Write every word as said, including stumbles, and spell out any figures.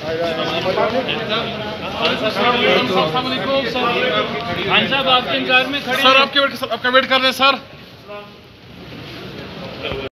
साहब आपके इंतजार में खड़े, सर आपके वेट आपका वेट कर रहे हैं सर।